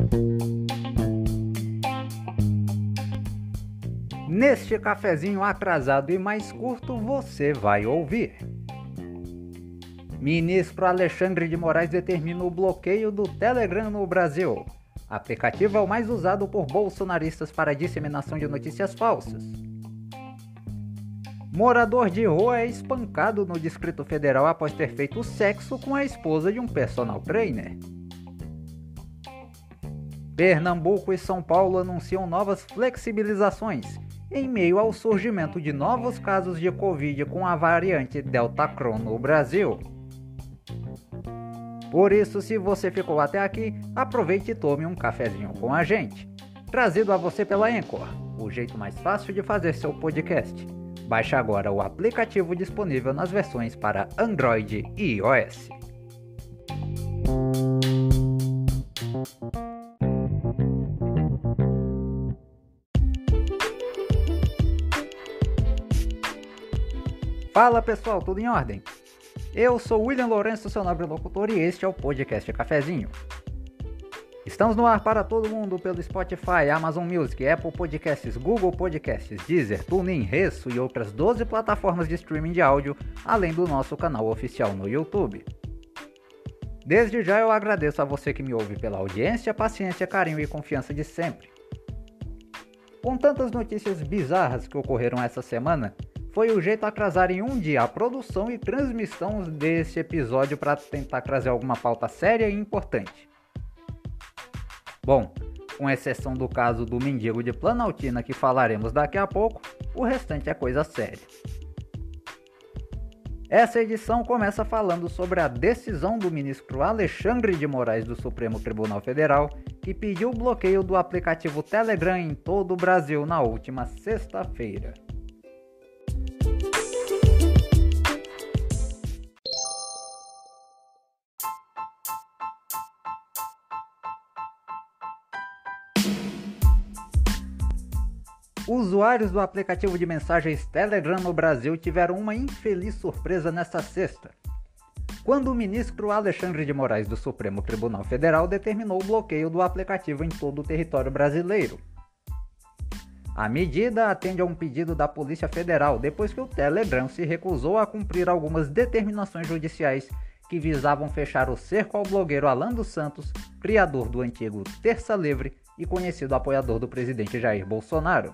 Neste cafezinho atrasado e mais curto, você vai ouvir: Ministro Alexandre de Moraes determina o bloqueio do Telegram no Brasil. Aplicativo é o mais usado por bolsonaristas para a disseminação de notícias falsas. Morador de rua é espancado no Distrito Federal após ter feito sexo com a esposa de um personal trainer. Pernambuco e São Paulo anunciam novas flexibilizações em meio ao surgimento de novos casos de Covid com a variante Deltacron no Brasil. Por isso, se você ficou até aqui, aproveite e tome um cafezinho com a gente. Trazido a você pela Anchor, o jeito mais fácil de fazer seu podcast. Baixe agora o aplicativo disponível nas versões para Android e iOS. Fala pessoal, tudo em ordem? Eu sou William Lourenço, seu nobre locutor, e este é o podcast Cafezinho. Estamos no ar para todo mundo pelo Spotify, Amazon Music, Apple Podcasts, Google Podcasts, Deezer, TuneIn, Resso e outras 12 plataformas de streaming de áudio, além do nosso canal oficial no YouTube. Desde já eu agradeço a você que me ouve pela audiência, paciência, carinho e confiança de sempre. Com tantas notícias bizarras que ocorreram essa semana, foi o jeito atrasar em um dia a produção e transmissão desse episódio para tentar trazer alguma pauta séria e importante. Bom, com exceção do caso do mendigo de Planaltina que falaremos daqui a pouco, o restante é coisa séria. Essa edição começa falando sobre a decisão do ministro Alexandre de Moraes do Supremo Tribunal Federal, que pediu o bloqueio do aplicativo Telegram em todo o Brasil na última sexta-feira. Usuários do aplicativo de mensagens Telegram no Brasil tiveram uma infeliz surpresa nesta sexta, quando o ministro Alexandre de Moraes do Supremo Tribunal Federal determinou o bloqueio do aplicativo em todo o território brasileiro. A medida atende a um pedido da Polícia Federal depois que o Telegram se recusou a cumprir algumas determinações judiciais que visavam fechar o cerco ao blogueiro Alan dos Santos, criador do antigo Terça Livre e conhecido apoiador do presidente Jair Bolsonaro.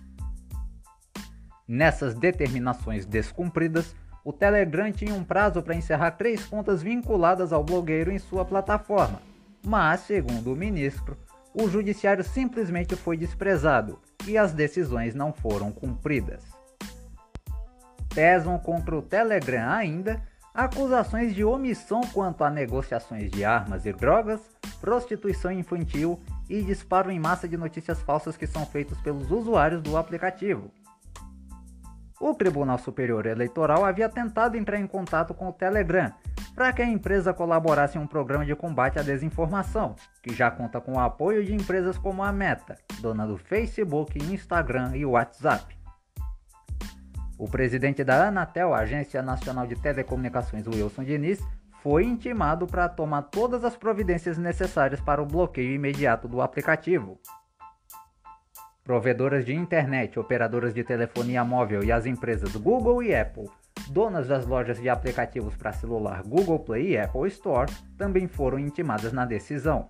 Nessas determinações descumpridas, o Telegram tinha um prazo para encerrar 3 contas vinculadas ao blogueiro em sua plataforma, mas, segundo o ministro, o judiciário simplesmente foi desprezado e as decisões não foram cumpridas. Pesam contra o Telegram ainda acusações de omissão quanto a negociações de armas e drogas, prostituição infantil e disparo em massa de notícias falsas que são feitos pelos usuários do aplicativo. O Tribunal Superior Eleitoral havia tentado entrar em contato com o Telegram para que a empresa colaborasse em um programa de combate à desinformação, que já conta com o apoio de empresas como a Meta, dona do Facebook, Instagram e WhatsApp. O presidente da Anatel, Agência Nacional de Telecomunicações, Wilson Diniz, foi intimado para tomar todas as providências necessárias para o bloqueio imediato do aplicativo. Provedoras de internet, operadoras de telefonia móvel e as empresas Google e Apple, donas das lojas de aplicativos para celular Google Play e Apple Store, também foram intimadas na decisão.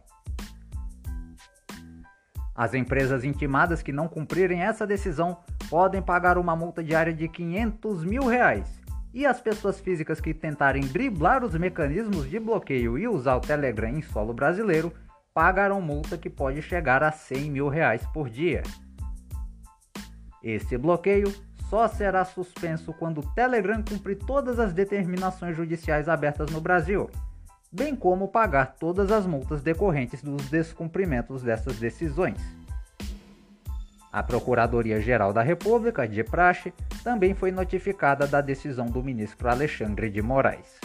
As empresas intimadas que não cumprirem essa decisão podem pagar uma multa diária de R$500 mil, e as pessoas físicas que tentarem driblar os mecanismos de bloqueio e usar o Telegram em solo brasileiro pagarão multa que pode chegar a R$100 mil por dia. Esse bloqueio só será suspenso quando o Telegram cumprir todas as determinações judiciais abertas no Brasil, bem como pagar todas as multas decorrentes dos descumprimentos dessas decisões. A Procuradoria-Geral da República, de praxe, também foi notificada da decisão do ministro Alexandre de Moraes.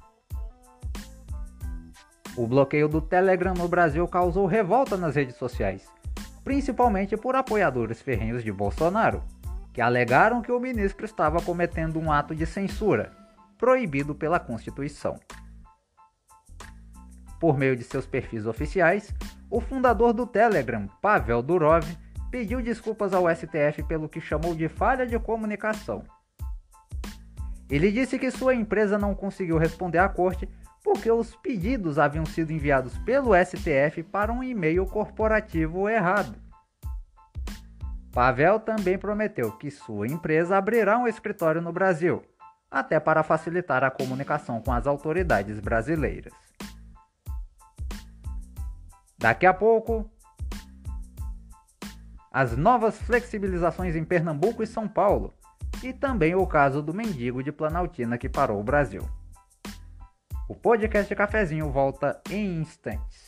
O bloqueio do Telegram no Brasil causou revolta nas redes sociais, principalmente por apoiadores ferrenhos de Bolsonaro, que alegaram que o ministro estava cometendo um ato de censura, proibido pela Constituição. Por meio de seus perfis oficiais, O fundador do Telegram, Pavel Durov, pediu desculpas ao STF pelo que chamou de falha de comunicação. Ele disse que sua empresa não conseguiu responder à corte porque os pedidos haviam sido enviados pelo STF para um e-mail corporativo errado. Pavel também prometeu que sua empresa abrirá um escritório no Brasil, até para facilitar a comunicação com as autoridades brasileiras. Daqui a pouco, as novas flexibilizações em Pernambuco e São Paulo, e também o caso do mendigo de Planaltina que parou o Brasil. O podcast Cafezinho volta em instantes.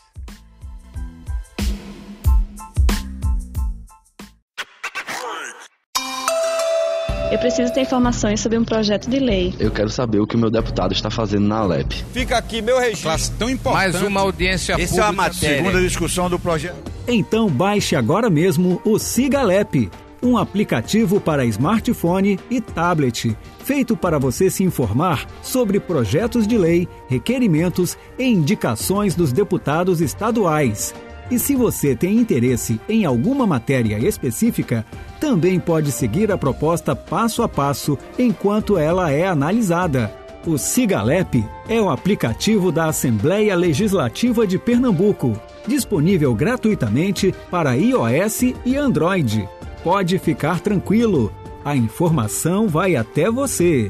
Eu preciso ter informações sobre um projeto de lei. Eu quero saber o que o meu deputado está fazendo na Alep. Fica aqui meu registro. Classe tão importante. Mais uma audiência pública. Essa é a matéria. Segunda discussão do projeto. Então baixe agora mesmo o Siga Alep, um aplicativo para smartphone e tablet, feito para você se informar sobre projetos de lei, requerimentos e indicações dos deputados estaduais. E se você tem interesse em alguma matéria específica, também pode seguir a proposta passo a passo enquanto ela é analisada. O Siga Alep é o aplicativo da Assembleia Legislativa de Pernambuco, disponível gratuitamente para iOS e Android. Pode ficar tranquilo, a informação vai até você.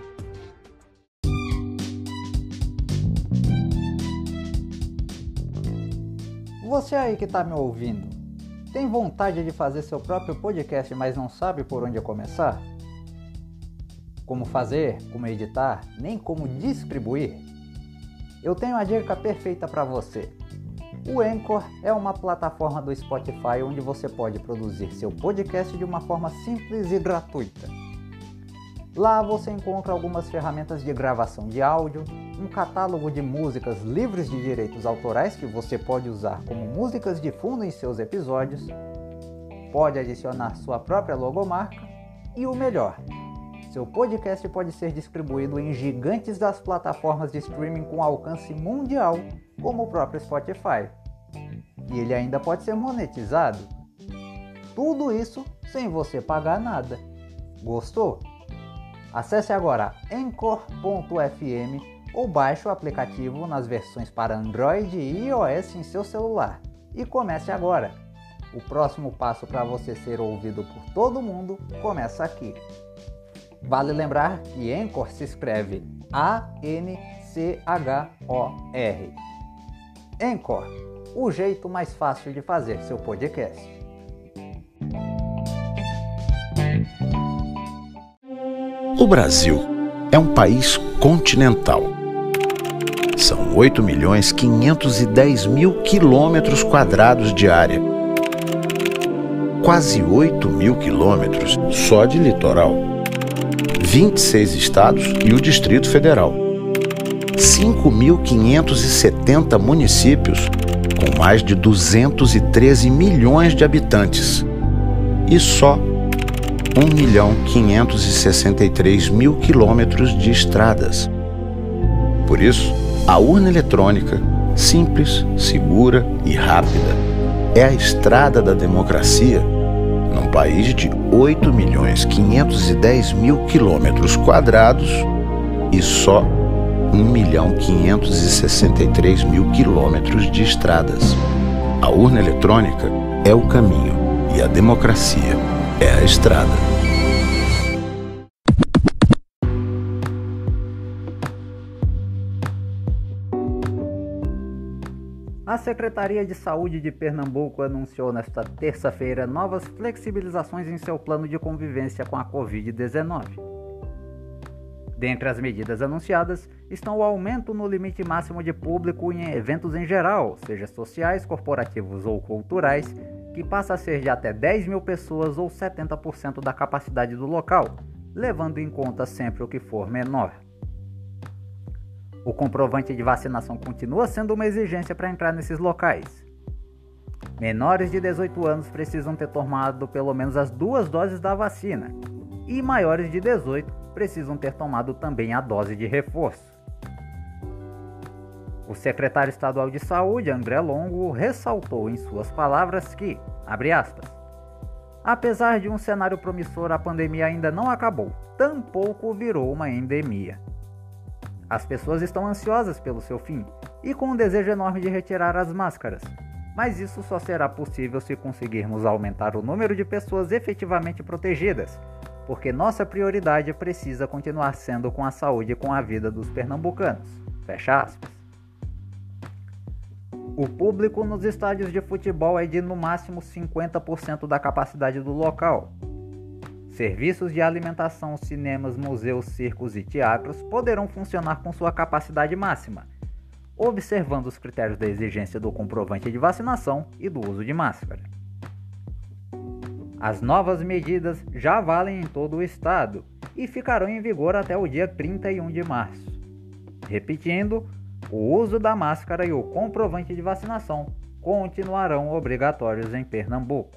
Você aí que está me ouvindo, tem vontade de fazer seu próprio podcast, mas não sabe por onde começar? Como fazer, como editar, nem como distribuir? Eu tenho a dica perfeita para você. O Anchor é uma plataforma do Spotify onde você pode produzir seu podcast de uma forma simples e gratuita. Lá você encontra algumas ferramentas de gravação de áudio, um catálogo de músicas livres de direitos autorais que você pode usar como músicas de fundo em seus episódios, pode adicionar sua própria logomarca e o melhor, seu podcast pode ser distribuído em gigantes das plataformas de streaming com alcance mundial, como o próprio Spotify. E ele ainda pode ser monetizado. Tudo isso sem você pagar nada. Gostou? Acesse agora anchor.fm ou baixe o aplicativo nas versões para Android e iOS em seu celular. E comece agora! O próximo passo para você ser ouvido por todo mundo começa aqui. Vale lembrar que Anchor se escreve A-N-C-H-O-R. Anchor, o jeito mais fácil de fazer seu podcast. O Brasil é um país continental. São 8.510.000 quilômetros quadrados de área. Quase 8.000 quilômetros só de litoral. 26 estados e o Distrito Federal. 5.570 municípios com mais de 213 milhões de habitantes. E só 1.563.000 quilômetros de estradas. Por isso, a urna eletrônica, simples, segura e rápida, é a estrada da democracia num país de 8.510.000 quilômetros quadrados e só 1.563.000 quilômetros de estradas. A urna eletrônica é o caminho e a democracia é a estrada. A Secretaria de Saúde de Pernambuco anunciou nesta terça-feira novas flexibilizações em seu plano de convivência com a Covid-19. Dentre as medidas anunciadas estão o aumento no limite máximo de público em eventos em geral, seja sociais, corporativos ou culturais, que passa a ser de até 10 mil pessoas ou 70% da capacidade do local, levando em conta sempre o que for menor. O comprovante de vacinação continua sendo uma exigência para entrar nesses locais. Menores de 18 anos precisam ter tomado pelo menos as 2 doses da vacina e maiores de 18 precisam ter tomado também a dose de reforço. O secretário estadual de Saúde, André Longo, ressaltou em suas palavras que, abre aspas, apesar de um cenário promissor, a pandemia ainda não acabou, tampouco virou uma endemia. As pessoas estão ansiosas pelo seu fim e com um desejo enorme de retirar as máscaras, mas isso só será possível se conseguirmos aumentar o número de pessoas efetivamente protegidas, porque nossa prioridade precisa continuar sendo com a saúde e com a vida dos pernambucanos. Fecha aspas. O público nos estádios de futebol é de no máximo 50% da capacidade do local. Serviços de alimentação, cinemas, museus, circos e teatros poderão funcionar com sua capacidade máxima, observando os critérios da exigência do comprovante de vacinação e do uso de máscara. As novas medidas já valem em todo o estado e ficarão em vigor até o dia 31 de março. Repetindo, o uso da máscara e o comprovante de vacinação continuarão obrigatórios em Pernambuco.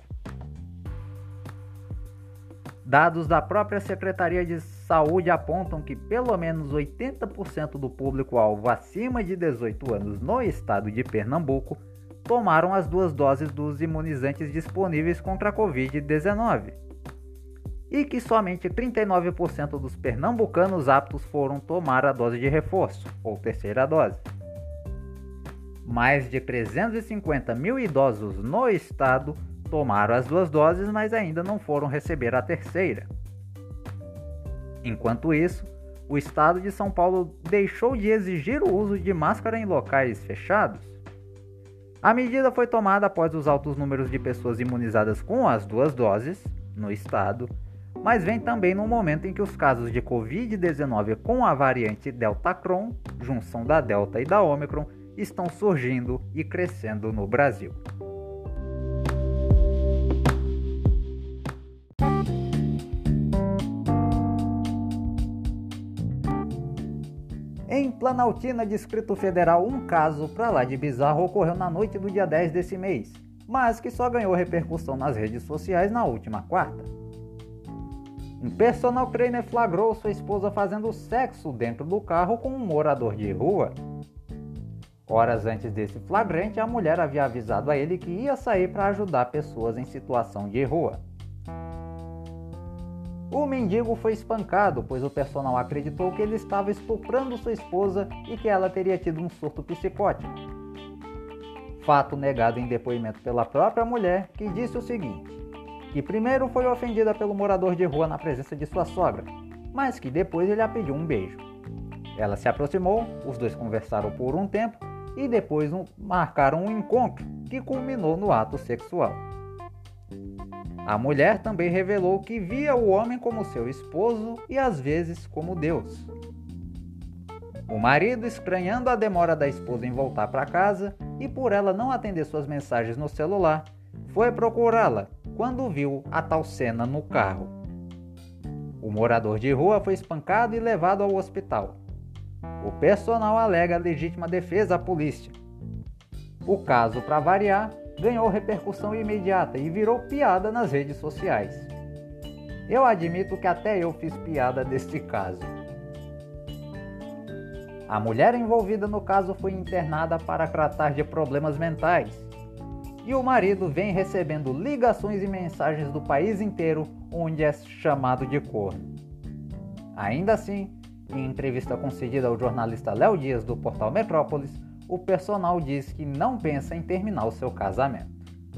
Dados da própria Secretaria de Saúde apontam que pelo menos 80% do público-alvo acima de 18 anos no estado de Pernambuco tomaram as 2 doses dos imunizantes disponíveis contra a Covid-19 e que somente 39% dos pernambucanos aptos foram tomar a dose de reforço, ou terceira dose. Mais de 350 mil idosos no estado tomaram as 2 doses, mas ainda não foram receber a terceira. Enquanto isso, o estado de São Paulo deixou de exigir o uso de máscara em locais fechados. A medida foi tomada após os altos números de pessoas imunizadas com as 2 doses no estado, mas vem também no momento em que os casos de Covid-19 com a variante Deltacron, junção da Delta e da Omicron, estão surgindo e crescendo no Brasil. Em Planaltina, Distrito Federal, um caso pra lá de bizarro ocorreu na noite do dia 10 desse mês, mas que só ganhou repercussão nas redes sociais na última quarta. Um personal trainer flagrou sua esposa fazendo sexo dentro do carro com um morador de rua. Horas antes desse flagrante, a mulher havia avisado a ele que ia sair para ajudar pessoas em situação de rua. O mendigo foi espancado, pois o personal acreditou que ele estava estuprando sua esposa e que ela teria tido um surto psicótico. Fato negado em depoimento pela própria mulher, que disse o seguinte, que primeiro foi ofendida pelo morador de rua na presença de sua sogra, mas que depois ele a pediu um beijo. Ela se aproximou, os dois conversaram por um tempo e depois marcaram um encontro que culminou no ato sexual. A mulher também revelou que via o homem como seu esposo e às vezes como Deus. O marido, estranhando a demora da esposa em voltar para casa e por ela não atender suas mensagens no celular, foi procurá-la quando viu a tal cena no carro. O morador de rua foi espancado e levado ao hospital. O personal alega legítima defesa à polícia. O caso, para variar, ganhou repercussão imediata e virou piada nas redes sociais. Eu admito que até eu fiz piada deste caso. A mulher envolvida no caso foi internada para tratar de problemas mentais. E o marido vem recebendo ligações e mensagens do país inteiro onde é chamado de corno. Ainda assim, em entrevista concedida ao jornalista Léo Dias do portal Metrópolis, o personal diz que não pensa em terminar o seu casamento.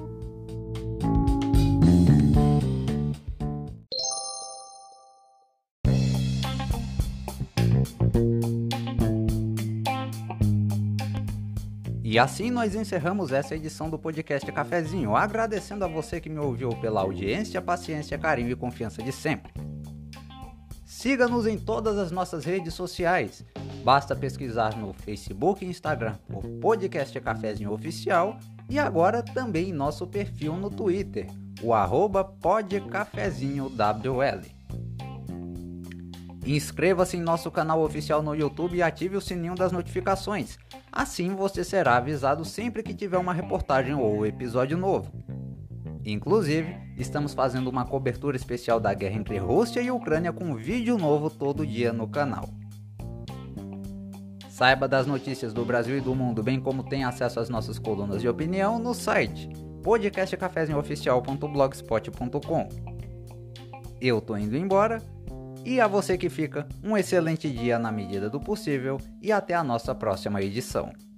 E assim nós encerramos essa edição do podcast Cafezinho, agradecendo a você que me ouviu pela audiência, paciência, carinho e confiança de sempre. Siga-nos em todas as nossas redes sociais. Basta pesquisar no Facebook e Instagram por Podcast Cafezinho Oficial e agora também em nosso perfil no Twitter, o @podcafezinhowl. Inscreva-se em nosso canal oficial no YouTube e ative o sininho das notificações. Assim você será avisado sempre que tiver uma reportagem ou episódio novo. Inclusive, estamos fazendo uma cobertura especial da guerra entre Rússia e Ucrânia com vídeo novo todo dia no canal. Saiba das notícias do Brasil e do mundo, bem como tem acesso às nossas colunas de opinião no site podcastcafezinhooficial.blogspot.com. Eu tô indo embora, e a você que fica, um excelente dia na medida do possível e até a nossa próxima edição.